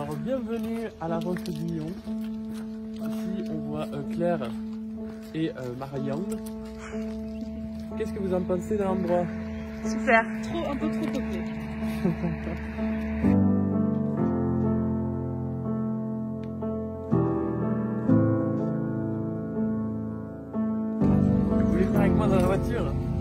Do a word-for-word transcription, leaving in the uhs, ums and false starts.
Alors bienvenue à la Roche du Lion. Ici on voit euh, Claire et euh, Marianne. Qu'est-ce que vous en pensez de l'endroit? Super, trop, un peu trop peuplé. Vous voulez venir avec moi dans la voiture?